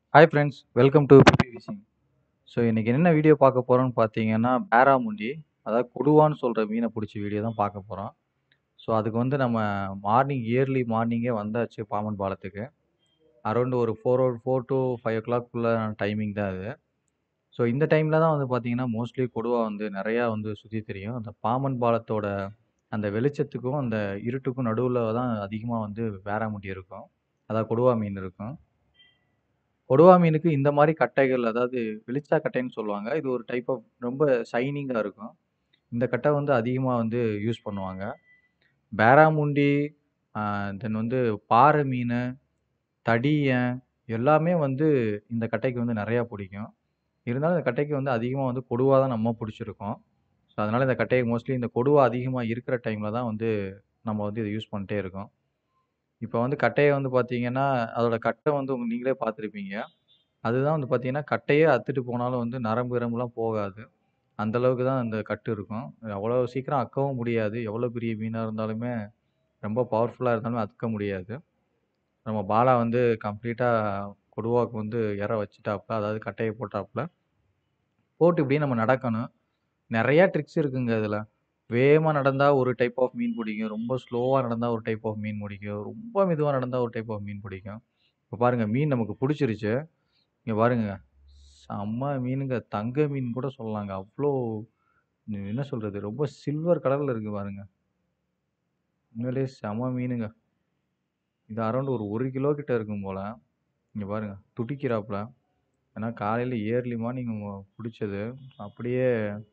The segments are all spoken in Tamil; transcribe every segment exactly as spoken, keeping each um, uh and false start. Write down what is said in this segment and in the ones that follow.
Hi friends, welcome to Peppy Fishing. So இன்னைக்கு என்ன வீடியோ பார்க்க போறோம்னு பார்த்தீங்கன்னா, பேராமுண்டி, அதாவது கொடுவான்னு சொல்ற மீனை பிடிச்ச வீடியோ தான் பார்க்க போறோம். ஸோ அதுக்கு வந்து நம்ம மார்னிங் இயர்லி மார்னிங்கே வந்தாச்சு பாம்பன் பாலத்துக்கு. அரௌண்ட் ஒரு four o four to five o கிளாக்குள்ள டைமிங் தான் அது. ஸோ இந்த டைமில் தான் வந்து பார்த்தீங்கன்னா, மோஸ்ட்லி கொடுவா வந்து நிறையா வந்து சுற்றி தெரியும். அந்த பாம்பன் பாலத்தோட அந்த வெளிச்சத்துக்கும் அந்த இருட்டுக்கும் நடுவில் தான் அதிகமாக வந்து பேராமுண்டி இருக்கும். அதாவது கொடுவா மீன் இருக்கும். கொடுவா மீனுக்கு இந்த மாரி கட்டைகள், அதாவது வெளிச்சா கட்டைன்னு சொல்லுவாங்க. இது ஒரு டைப் ஆஃப் ரொம்ப ஷைனிங்கா இருக்கும். இந்த கட்டை வந்து அதிகமா வந்து யூஸ் பண்ணுவாங்க. பேராமுண்டி, அ தென் வந்து பாறை மீனு, தடியன் எல்லாமே வந்து இந்த கட்டைக்கு வந்து நெறையா புடிக்கும். இருந்தாலும் இந்த கட்டைக்கு வந்து அதிகமா வந்து கொடுவா தான் நம்ம புடிச்சிருக்கோம். ஸோ அதனால இந்த கட்டைய மோஸ்ட்லி இந்த கொடுவா அதிகமா இருக்கிற டைம்ல தான் வந்து நம்ம வந்து இத யூஸ் பண்ணிட்டே இருக்கோம். இப்ப வந்து கட்டைய வந்து பார்த்தீங்கன்னா, அதோட கட்ட வந்து உங்க நீங்களே பார்த்துருப்பீங்க. அதுதான் வந்து பார்த்தீங்கன்னா, கட்டையே அத்துட்டு போனாலும் வந்து நரம்பு கிரம்புலாம் போகாது. அந்த அளவுக்கு தான் அந்த கட்டு இருக்கும். அவ்வளோ சீக்கிரம் அக்கவும் முடியாது. எவ்வளோ பெரிய மீனா இருந்தாலுமே, ரொம்ப பவர்ஃபுல்லா இருந்தாலுமே அத்துக்க முடியாது. நம்ம பாலா வந்து கம்ப்ளீட்டா கொடுவாக்கு வந்து எற வச்சுட்டாப்ல, அதாவது கட்டைய போட்டாப்ல. போட்டு இப்படியே நம்ம நடக்கணும். நெறைய ட்ரிக்ஸ் இருக்குங்க இதுல. வேகமா நடந்தா ஒரு டைப் ஆஃப் மீன் புடிக்கும். ரொம்ப ஸ்லோவா நடந்தா ஒரு டைப் ஆஃப் மீன் புடிக்கும். ரொம்ப மெதுவா நடந்தா ஒரு டைப் ஆஃப் மீன் புடிக்கும். இப்ப பாருங்க மீன் நமக்கு புடிச்சிருச்சு. இங்க பாருங்க. செம்ம மீனுங்க. தங்க மீன் கூட சொல்லலாங்க. அவ்ளோ என்ன சொல்றது? ரொம்ப சில்வர் கலர்ல இருக்கு பாருங்க. உண்மையிலேயே செம மீனுங்க. இது அரௌண்ட் ஒரு 1 கிலோ கிட்ட இருக்கும் போல. இங்க பாருங்க. துடிக்கிறாப்புல. ஏன்னா காலையில ஏர்லி மார்னிங் புடிச்சது. அப்படியே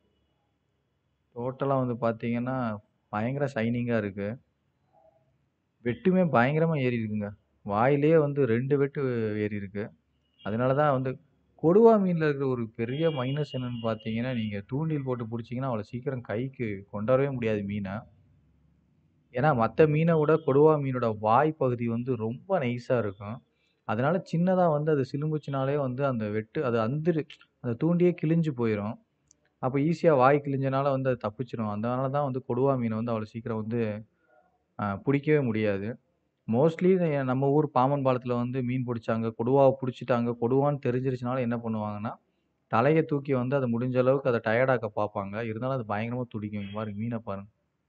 டோட்டலா வந்து பார்த்தீங்கன்னா, பயங்கர ஷைனிங்கா இருக்கு. வெட்டுமே பயங்கரமா ஏறியிருக்குங்க. வாயிலேயே வந்து ரெண்டு வெட்டு ஏறியிருக்கு. அதனால தான் வந்து கொடுவா மீன்ல இருக்கிற ஒரு பெரிய மைனஸ் என்னன்னு பார்த்தீங்கன்னா, நீங்க தூண்டில் போட்டு புடிச்சீங்கன்னா, அவ்வளோ சீக்கிரம் கைக்கு கொண்டு வரவே முடியாது மீன. ஏன்னா மத்த மீன விட கொடுவா மீனோட வாய் பகுதி வந்து ரொம்ப நைஸா இருக்கும். அதனால சின்னதா வந்து அது சிலும்புச்சுனாலே வந்து அந்த வெட்டு அது அந்துரு அந்த தூண்டியே கிழிஞ்சு போயிரும். அப்ப ஈஸியா வாய் கிழிஞ்சனால வந்து அது தப்பிச்சுரும். அதனால தான் வந்து கொடுவா மீன வந்து அவ்வளோ சீக்கிரம் வந்து அ புடிக்கவே முடியாது. மோஸ்ட்லி நம்ம ஊர் பாம்பன் பாலத்துல வந்து மீன் புடிச்சாங்க, கொடுவாவ புடிச்சுட்டாங்க, கொடுவான்னு தெரிஞ்சிருச்சுனாலும் என்ன பண்ணுவாங்கன்னா, தலைய தூக்கி வந்து அத முடிஞ்ச அளவுக்கு அத டயர்ட் ஆக்க பார்ப்பாங்க. இருந்தாலும் அது பயங்கரமா துடிக்கும். இங்க பாருங்க மீன பாருங்க.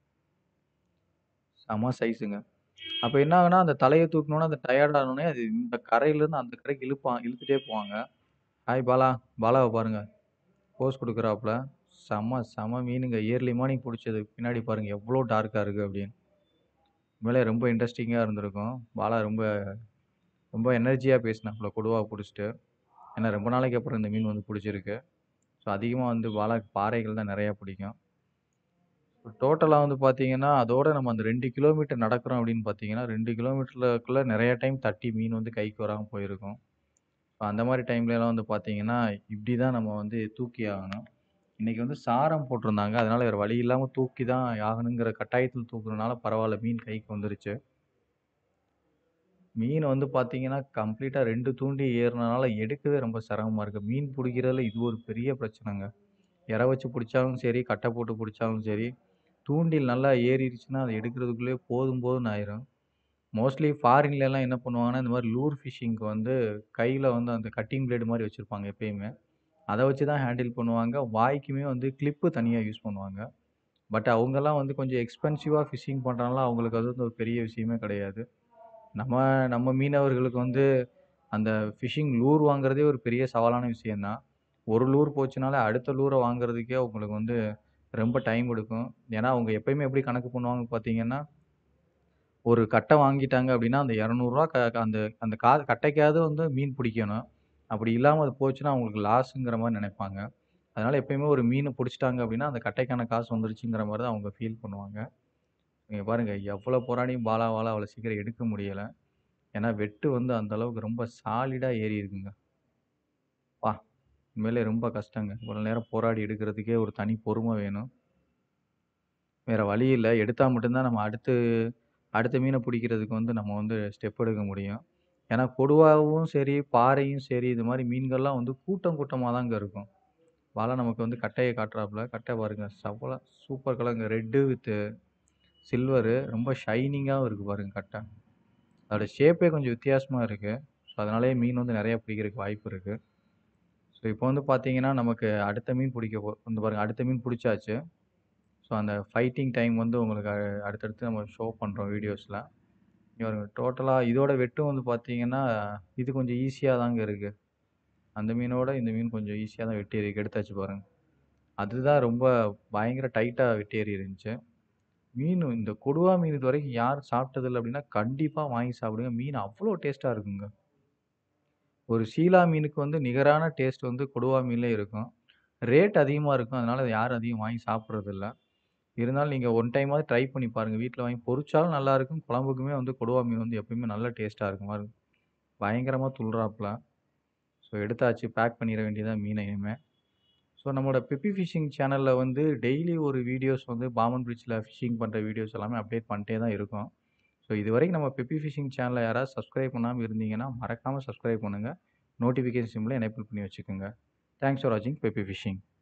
செம சைஸுங்க. அப்ப என்ன ஆகும்னா, அந்த தலைய தூக்குனோனே, அந்த டயர்ட் ஆனோனே, அது இந்த கரையிலருந்து அந்த கரைக்கு இழுப்பான் இழுத்துட்டே போவாங்க. ஹாய் பாலா! பாலாவ பாருங்க. போஸ் குடுக்குறாப்புல. செம்ம செம மீனுங்க. இயர்லி மார்னிங் புடிச்சது. பின்னாடி பாருங்க எவ்ளோ டார்க்கா இருக்கு அப்படின்னு. உண்மையிலேயே ரொம்ப இன்ட்ரஸ்டிங்கா இருந்திருக்கும். பாலா ரொம்ப ரொம்ப எனர்ஜியா பேசினாப்புல கொடுவா புடிச்சுட்டு. ஏன்னா ரொம்ப நாளைக்கு அப்புறம் இந்த மீன் வந்து புடிச்சிருக்கு. ஸோ அதிகமா வந்து பாலாக்கு பாறைகள் தான் நெறையா பிடிக்கும். டோட்டலா வந்து பார்த்தீங்கன்னா, அதோட நம்ம அந்த ரெண்டு கிலோமீட்டர் நடக்கிறோம் அப்படின்னு பார்த்தீங்கன்னா, ரெண்டு கிலோமீட்டருக்குள்ள நெறைய டைம் தட்டி மீன் வந்து கைக்கு வராம போயிருக்கும். அந்த மாரி டைம்லலாம் வந்து பார்த்தீங்கன்னா, இப்படி தான் நம்ம வந்து தூக்கி ஆகணும். இன்னைக்கு வந்து சாரம் போட்டிருந்தாங்க. அதனால வேற வழி இல்லாம தூக்கி தான் ஆகணுங்கிற கட்டாயத்துல தூக்குறனால பரவால்ல மீன் கைக்கு வந்துருச்சு. மீன் வந்து பார்த்தீங்கன்னா, கம்ப்ளீட்டா ரெண்டு தூண்டி ஏறுனனால எடுக்கவே ரொம்ப சிரமமா இருக்கு. மீன் புடிக்கிறதுல இது ஒரு பெரிய பிரச்சனைங்க. எற வச்சு புடிச்சாலும் சரி, கட்டை போட்டு புடிச்சாலும் சரி, தூண்டில் நல்லா ஏறிருச்சுன்னா, அத எடுக்கிறதுக்குள்ளயே போதும் போதும்ன்னு ஆயிரும். மோஸ்ட்லி ஃபாரின்லலாம் என்ன பண்ணுவாங்கன்னா, இந்த மாரி லூர் ஃபிஷிங்க்கு வந்து கையில வந்து அந்த கட்டிங் பிளேடு மாரி வச்சிருப்பாங்க எப்பயுமே. அத வச்சு தான் ஹேண்டில் பண்ணுவாங்க. வாய்க்குமே வந்து கிளிப்பு தனியா யூஸ் பண்ணுவாங்க. பட் அவங்கலாம் வந்து கொஞ்சம் எக்ஸ்பென்சிவா ஃபிஷிங் பண்றனால அவங்களுக்கு அது வந்து ஒரு பெரிய விஷயமே கிடையாது. நம்ம நம்ம மீனவர்களுக்கு வந்து அந்த ஃபிஷிங் லூர் வாங்குறதே ஒரு பெரிய சவாலான விஷயம் தான். ஒரு லூர் போச்சுனாலே அடுத்த லூர வாங்குறதுக்கே உங்களுக்கு வந்து ரொம்ப டைம் எடுக்கும். ஏன்னா, அவங்க எப்பயுமே எப்படி கணக்கு பண்ணுவாங்கன்னு பார்த்தீங்கன்னா, ஒரு கட்டை வாங்கிட்டாங்க அப்படின்னா, அந்த ரூ. இருநூறு க அந்த அந்த கா கட்டைக்காவது வந்து மீன் பிடிக்கணும். அப்படி இல்லாம அது போச்சுன்னா அவங்களுக்கு லாஸ்ங்கிற மாரி நெனைப்பாங்க. அதனால எப்பயுமே ஒரு மீன புடிச்சுட்டாங்க அப்படின்னா, அந்த கட்டைக்கான காசு வந்துருச்சுங்கிற மாரி தான் அவங்க ஃபீல் பண்ணுவாங்க. நீங்க பாருங்க எவ்வளோ போராடியும் பாலாவால அவ்வளோ சீக்கிரம் எடுக்க முடியல. ஏன்னா, வெட்டு வந்து அந்த அளவுக்கு ரொம்ப சாலிடா ஏறி இருக்குங்க. அப்பா! உண்மையிலே ரொம்ப கஷ்டங்க. இவ்வளோ நேரம் போராடி எடுக்கிறதுக்கே ஒரு தனி பொறுமை வேணும். வேற வழி இல்ல. எடுத்தா மட்டும் தான் நம்ம அடுத்து அடுத்த மீன பிடிக்கிறதுக்கு வந்து நம்ம வந்து ஸ்டெப் எடுக்க முடியும். ஏன்னா, கொடுவாவும் சரி, பாறையும் சரி, இது மாரி மீன்கள்லாம் வந்து கூட்டம் கூட்டமா தாங்க இருக்கும். பாலா நமக்கு வந்து கட்டைய காட்டுறாப்புல. கட்டை பாருங்க செவ்வல சூப்பர் கலருங்க. ரெட்டு வித் சில்வரு ரொம்ப ஷைனிங்காவும் இருக்கு பாருங்க கட்டை. அதோட ஷேப்பே கொஞ்சம் வித்தியாசமா இருக்கு. ஸோ அதனாலேயே மீன் வந்து நிறைய பிடிக்கிறதுக்கு வாய்ப்பு இருக்குது. ஸோ இப்போ வந்து பார்த்தீங்கன்னா நமக்கு அடுத்த மீன் பிடிக்க போ வந்து பாருங்கள், அடுத்த மீன் பிடிச்சாச்சு. ஸோ அந்த ஃபைட்டிங் டைம் வந்து உங்களுக்கு அ- அடுத்தடுத்து நம்ம ஷோ பண்ணுறோம் வீடியோஸில். இங்கே டோட்டலாக இதோட வெட்டும் வந்து பார்த்தீங்கன்னா இது கொஞ்சம் ஈஸியாக தாங்க இருக்குது. அந்த மீனோட இந்த மீன் கொஞ்சம் ஈஸியாக தான் வெட்டி ஏறி எடுத்தாச்சு பாருங்க. அதுதான் ரொம்ப பயங்கர டைட்டாக வெட்டி ஏறி இருந்துச்சு. மீன் இந்த கொடுவா மீன் இது வரைக்கும் யார் சாப்பிட்டதில்ல அப்படின்னா கண்டிப்பாக வாங்கி சாப்பிடுங்க. மீன் அவ்வளோ டேஸ்ட்டாக இருக்குங்க. ஒரு சீலா மீனுக்கு வந்து நிகரான டேஸ்ட் வந்து கொடுவா மீன்லே இருக்கும். ரேட் அதிகமாக இருக்கும். அதனால அதை யாரும் அதிகம் வாங்கி சாப்பிட்றதில்ல. இருந்தாலும் நீங்கள் ஒன் டைமாவது ட்ரை பண்ணி பாருங்கள். வீட்டில் வாங்கி பொரிச்சாலும் நல்லாயிருக்கும். குழம்புக்குமே வந்து கொடுவா மீன் வந்து எப்பயுமே நல்ல டேஸ்ட்டாக இருக்கும் பாருங்க. பயங்கரமாக துள்ளுறாப்புல. ஸோ எடுத்தாச்சு, பேக் பண்ணிட வேண்டியதான் மீனை இனிமே. ஸோ நம்மளோட பெப்பி ஃபிஷிங் சேனலில் வந்து டெய்லி ஒரு வீடியோஸ் வந்து பாமன் பிரிட்ஜில் ஃபிஷிங் பண்ணுற வீடியோஸ் எல்லாமே அப்டேட் பண்ணிட்டே தான் இருக்கும். ஸோ இதுவரைக்கும் நம்ம பெப்பி ஃபிஷிங் சேனலை யாராவது சப்ஸ்கிரைப் பண்ணாமல் இருந்தீங்கன்னா மறக்காமல் சப்ஸ்கிரைப் பண்ணுங்கள். நோட்டிஃபிகேஷன் சிம்மில் எனேபிள் பண்ணி வச்சுக்கோங்க. தேங்க்ஸ் ஃபார் வாட்சிங் பெப்பி ஃபிஷிங்.